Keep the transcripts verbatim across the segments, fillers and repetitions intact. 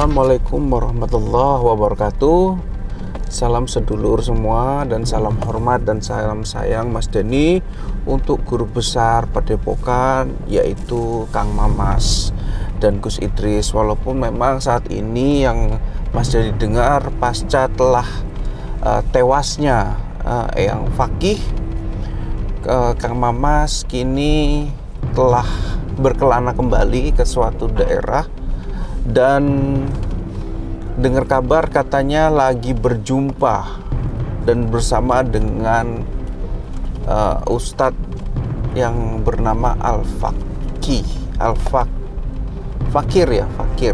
Assalamualaikum warahmatullahi wabarakatuh. Salam sedulur semua dan salam hormat dan salam sayang Mas Denny untuk guru besar Padepokan, yaitu Kang Mamas dan Gus Idris. Walaupun memang saat ini yang Mas Denny dengar pasca telah uh, tewasnya uh, Eyang Fakih, uh, Kang Mamas kini telah berkelana kembali ke suatu daerah. Dan dengar kabar katanya lagi berjumpa dan bersama dengan uh, Ustadz yang bernama Al-Fakih, Al-Fak, Fakir ya, Fakir.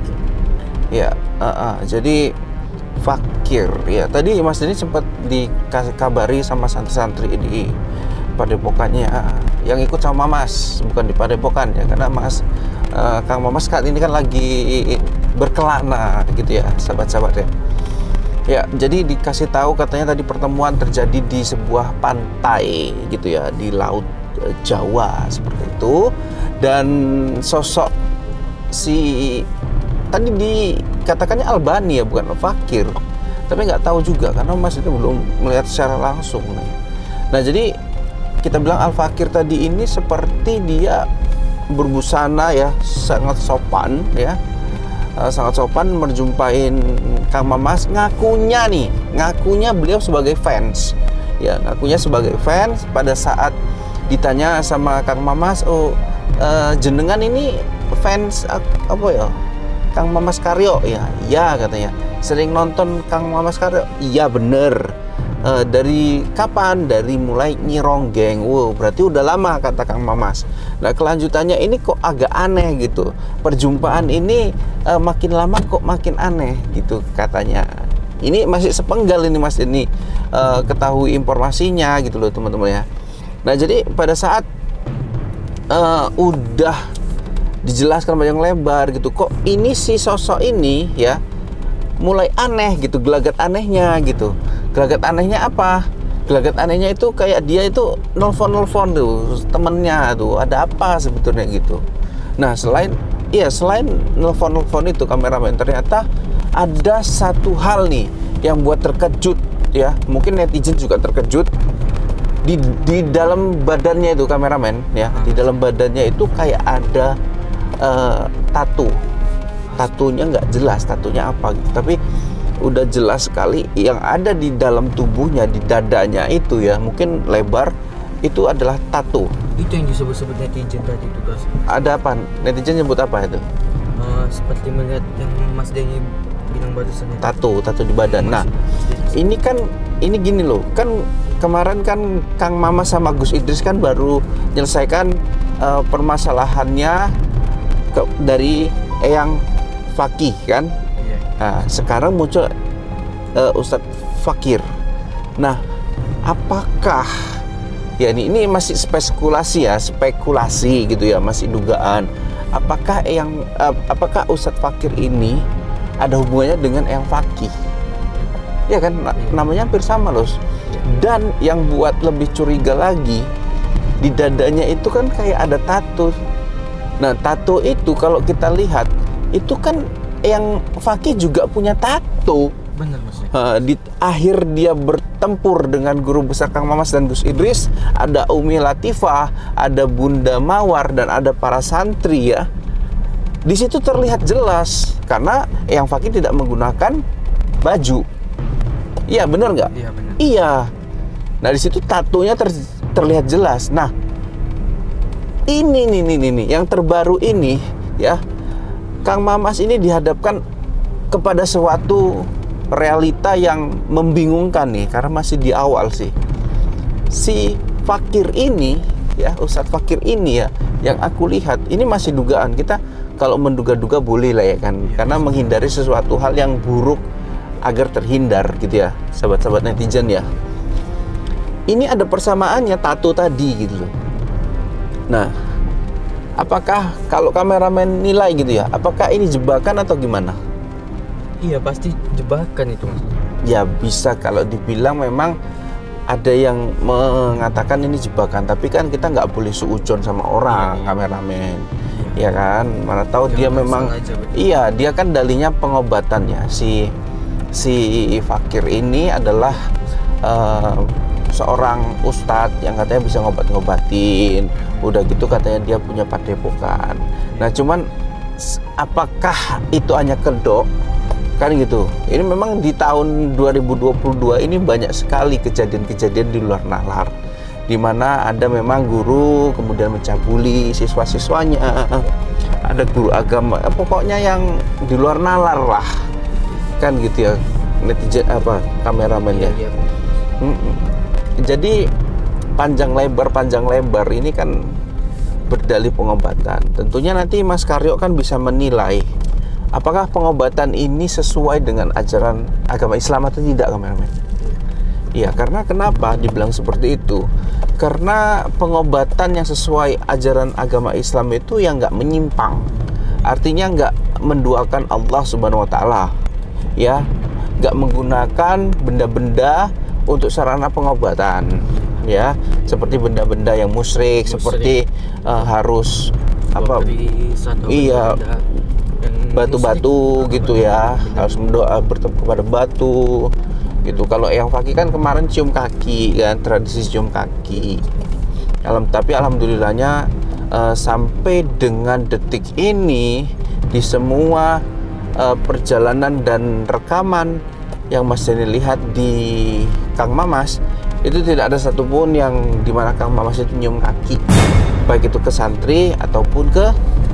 Ya, uh, uh, jadi Fakir ya. Tadi Mas Denny sempat dikabari sama santri-santri di Padepokannya yang ikut sama Mas, bukan di Padepokan ya, karena Mas uh, Kang Mamas saat ini kan lagi berkelana gitu ya, sahabat-sahabat ya. Ya, jadi dikasih tahu katanya tadi pertemuan terjadi di sebuah pantai gitu ya, di Laut Jawa seperti itu. Dan sosok si tadi dikatakannya Albani ya, bukan Fakir. Tapi nggak tahu juga karena Mas itu belum melihat secara langsung nih. Nah, jadi kita bilang Al-Fakir tadi ini seperti dia berbusana ya, sangat sopan ya, uh, sangat sopan menjumpain Kang Mamas. Ngakunya nih, ngakunya beliau sebagai fans ya, ngakunya sebagai fans. Pada saat ditanya sama Kang Mamas, oh uh, jenengan ini fans apa ya, Kang Mamas Karyo ya? Iya katanya. Sering nonton Kang Mamas Karyo? Iya bener. Uh, dari kapan? Dari mulai Nyironggeng. Wow, berarti udah lama kata Kang Mamas. Nah, kelanjutannya ini kok agak aneh gitu. Perjumpaan ini uh, makin lama kok makin aneh gitu katanya. Ini masih sepenggal ini Mas ini uh, ketahui informasinya gitu loh teman-teman ya. Nah, jadi pada saat uh, udah dijelaskan panjang lebar gitu, kok ini si sosok ini ya mulai aneh gitu, gelagat anehnya gitu. Gelagat anehnya apa? Gelagat anehnya itu kayak dia itu nelfon-nelfon tuh temennya tuh, ada apa sebetulnya gitu. Nah, selain iya selain nelfon-nelfon itu kameramen, ternyata ada satu hal nih yang buat terkejut ya. Mungkin netizen juga terkejut. Di di dalam badannya itu kameramen ya, di dalam badannya itu kayak ada uh, tato. Tatunya nggak jelas tatunya apa gitu, tapi udah jelas sekali yang ada di dalam tubuhnya, di dadanya itu ya, mungkin lebar, itu adalah tato. Itu yang disebut-sebut netizen tadi itu guys. Ada apa? Netizen nyebut apa itu? Uh, seperti melihat yang Mas Denny bilang barusan. Tato, tato di badan. Nah, ini kan, ini gini loh, kan kemarin kan Kang Mama sama Gus Idris kan baru menyelesaikan uh, permasalahannya ke, dari Eyang Fakih kan. Nah, sekarang muncul uh, Ustadz Fakir. Nah, apakah ya ini ini masih spekulasi ya, spekulasi gitu ya, masih dugaan. Apakah yang uh, apakah Ustadz Fakir ini ada hubungannya dengan Eyang Fakih? Ya kan, na namanya hampir sama loh. Dan yang buat lebih curiga lagi, di dadanya itu kan kayak ada tato. Nah, tato itu kalau kita lihat itu kan yang Fakih juga punya tato. Benar Mas. Uh, di akhir dia bertempur dengan guru besar Kang Mamas dan Gus Idris, ada Umi Latifah, ada Bunda Mawar dan ada para santri ya. Di situ terlihat jelas karena yang Fakih tidak menggunakan baju. Iya benar nggak? Iya benar. Iya. Nah di situ tatonya ter, terlihat jelas. Nah ini nih nih nih yang terbaru ini ya. Kang Mamas ini dihadapkan kepada suatu realita yang membingungkan nih, karena masih di awal sih. Si Fakir ini ya, Ustadz Fakir ini ya, yang aku lihat ini masih dugaan. Kita kalau menduga-duga boleh lah ya kan, ya, karena menghindari sesuatu hal yang buruk agar terhindar gitu ya, sahabat-sahabat netizen ya. Ini ada persamaannya tato tadi gitu loh. Nah, apakah kalau kameramen nilai gitu ya, apakah ini jebakan atau gimana? Iya pasti jebakan itu Mas. Ya bisa kalau dibilang memang ada yang mengatakan ini jebakan, tapi kan kita nggak boleh suujon sama orang kameramen. ya kan, mana tahu dia Jangan memang sengaja, betul. iya, dia kan dalinya pengobatannya. Si si fakir ini adalah eh, seorang ustadz yang katanya bisa ngobat-ngobatin, udah gitu katanya dia punya padepokan. Nah cuman s- apakah itu hanya kedok kan gitu. Ini memang di tahun dua ribu dua puluh dua ini banyak sekali kejadian-kejadian di luar nalar, di mana ada memang guru kemudian mencabuli siswa-siswanya, ada guru agama, eh, pokoknya yang di luar nalar lah kan gitu ya, netizen apa kameramen ya. Iya, iya. Mm-mm. Jadi panjang lebar panjang lebar ini kan berdalih pengobatan. Tentunya nanti Mas Karyo kan bisa menilai apakah pengobatan ini sesuai dengan ajaran agama Islam atau tidak, kameramen. Iya, karena kenapa dibilang seperti itu? Karena pengobatan yang sesuai ajaran agama Islam itu yang nggak menyimpang, artinya nggak menduakan Allah Subhanahu Wa Taala, ya, nggak menggunakan benda-benda untuk sarana pengobatan, ya, seperti benda-benda yang musyrik, Musyrik. seperti uh, harus apa? Keris atau Iya, benda yang batu-batu mistik. gitu ya, harus mendoa bertemu kepada batu gitu. Kalau yang fakih kan kemarin cium kaki kan, tradisi cium kaki. Alam, tapi alhamdulillahnya eh, sampai dengan detik ini di semua eh, perjalanan dan rekaman yang Mas Denny lihat di Kang Mamas, itu tidak ada satupun yang dimana Kang Mamas itu nyium kaki, baik itu ke santri ataupun ke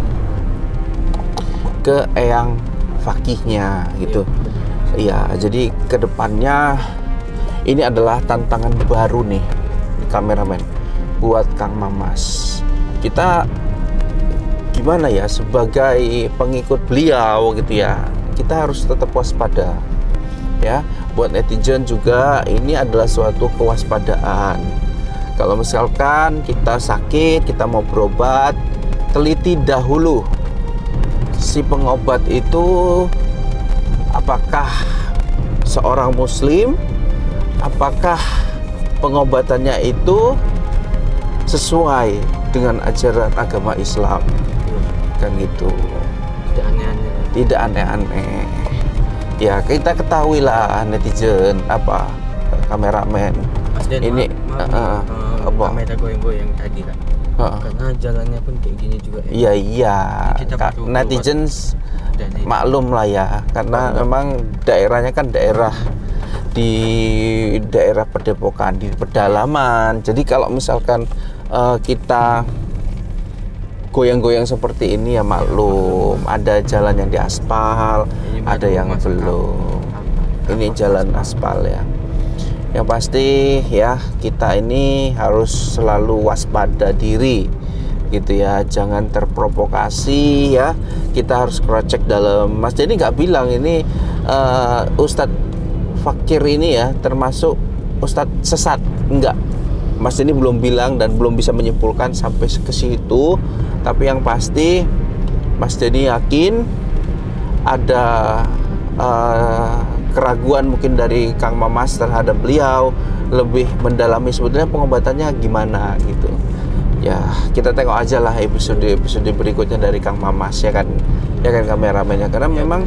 ke eyang fakihnya gitu. Iya, jadi kedepannya ini adalah tantangan baru nih, kameramen, buat Kang Mamas. Kita gimana ya, sebagai pengikut beliau gitu ya, kita harus tetap waspada. Ya, buat netizen juga ini adalah suatu kewaspadaan. Kalau misalkan kita sakit, kita mau berobat, teliti dahulu si pengobat itu apakah seorang muslim, apakah pengobatannya itu sesuai dengan ajaran agama Islam, kan gitu, Tidak aneh-aneh. tidak aneh-aneh. Ya, kita ketahui lah netizen, apa, kameramen Mas Den, ini maaf, uh, maaf nih, uh, eh, apa? kamera goyang-goyang tadi kan, Uh, karena jalannya pun kayak gini juga ya. iya iya, Kita Kak, perlu netizen Dari maklum lah ya, karena Oh. memang daerahnya kan daerah di daerah Padepokan, di pedalaman. Jadi kalau misalkan eh, kita goyang-goyang seperti ini ya maklum, ada jalan yang diaspal, Ini ada baru yang masuk belum. kampung. Ini jalan aspal ya. Yang pasti ya, kita ini harus selalu waspada diri gitu ya, jangan terprovokasi ya. Kita harus cross check dalam. Mas Denny nggak bilang ini uh, Ustadz Fakir ini ya termasuk Ustadz sesat, enggak. Mas Denny belum bilang dan belum bisa menyimpulkan sampai ke situ. Tapi yang pasti Mas Denny yakin ada uh, keraguan mungkin dari Kang Mamas terhadap beliau, lebih mendalami sebetulnya pengobatannya gimana gitu. Ya, kita tengok aja lah episode-episode berikutnya dari Kang Mamas ya kan, ya kan kameramennya, karena memang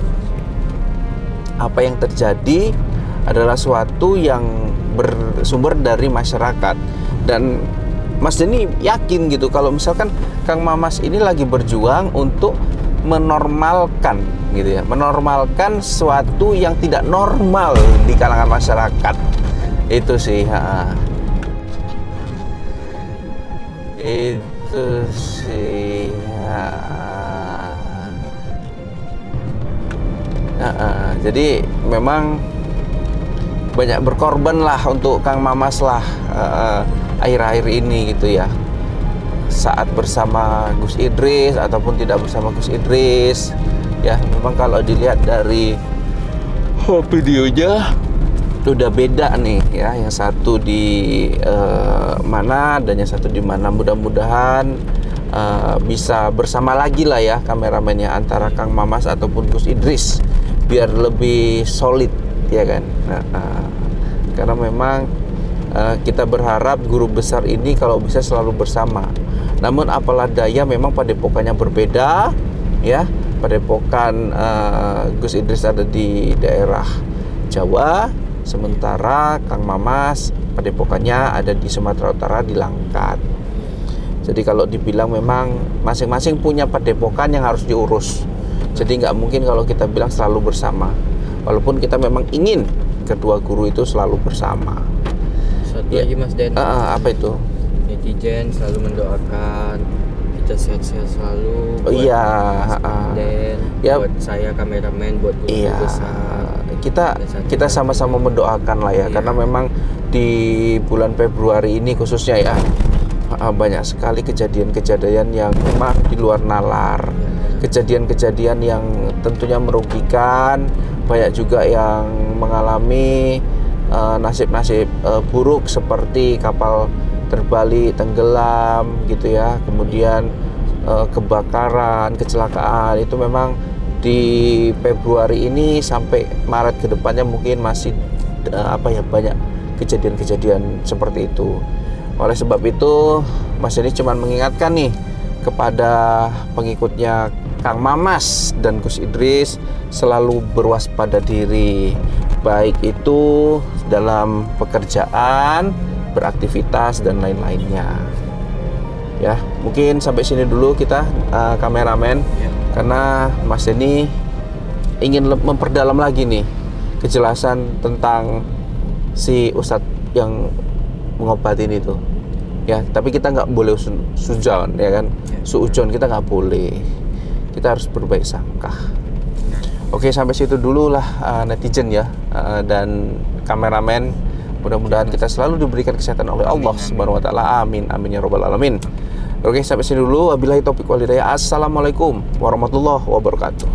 apa yang terjadi adalah suatu yang bersumber dari masyarakat. Dan Mas Denny yakin gitu kalau misalkan Kang Mamas ini lagi berjuang untuk menormalkan gitu ya, menormalkan sesuatu yang tidak normal di kalangan masyarakat. Itu sih, ha. Itu sih, ha. Ha, ha. Jadi memang banyak berkorban lah untuk Kang Mamas lah uh, akhir-akhir ini gitu ya, saat bersama Gus Idris ataupun tidak bersama Gus Idris ya. Memang kalau dilihat dari oh, videonya udah beda nih ya, yang satu di uh, mana dan yang satu di mana. Mudah-mudahan uh, bisa bersama lagi lah ya kameramennya antara Kang Mamas ataupun Gus Idris biar lebih solid ya kan. Nah, uh, karena memang Uh, kita berharap guru besar ini kalau bisa selalu bersama. Namun apalah daya, memang padepokannya berbeda, ya. Padepokan uh, Gus Idris ada di daerah Jawa, sementara Kang Mamas padepokannya ada di Sumatera Utara, di Langkat. Jadi kalau dibilang memang masing-masing punya padepokan yang harus diurus. Jadi nggak mungkin kalau kita bilang selalu bersama. Walaupun kita memang ingin kedua guru itu selalu bersama. Satu Ya. lagi Mas Den, Uh, uh, apa itu? netizen selalu mendoakan kita sehat-sehat selalu. Oh, buat iya, Mas uh, Den, ya. buat saya kameramen, buat guru Iya, besar. kita kita sama-sama mendoakan lah ya, Iya. karena memang di bulan Februari ini khususnya ya, uh, banyak sekali kejadian-kejadian yang memang di luar nalar. Kejadian-kejadian yang tentunya merugikan, banyak juga yang mengalami uh, nasib-nasib uh, buruk seperti kapal terbalik, tenggelam gitu ya, kemudian uh, kebakaran, kecelakaan. Itu memang di Februari ini sampai Maret ke depannya mungkin masih uh, apa ya, banyak kejadian-kejadian seperti itu. Oleh sebab itu, Mas ini cuma mengingatkan nih kepada pengikutnya Kang Mamas dan Gus Idris selalu berwaspada diri, baik itu dalam pekerjaan, beraktivitas dan lain-lainnya. Ya, mungkin sampai sini dulu kita uh, kameramen, Ya. karena Mas Denny ingin memperdalam lagi nih kejelasan tentang si Ustadz yang mengobatin itu. Ya, tapi kita nggak boleh su- sujon, ya kan? Ya. Suujon kita nggak boleh. Kita harus berbaik sangka. Oke, sampai situ dulu lah uh, netizen ya, uh, dan kameramen. Mudah-mudahan kita selalu diberikan kesehatan oleh Allah Subhanahu wa taala. Amin. Amin ya rabbal alamin. Oke, sampai sini dulu. Wabillahi taufiq wal hidayah. Assalamualaikum warahmatullahi wabarakatuh.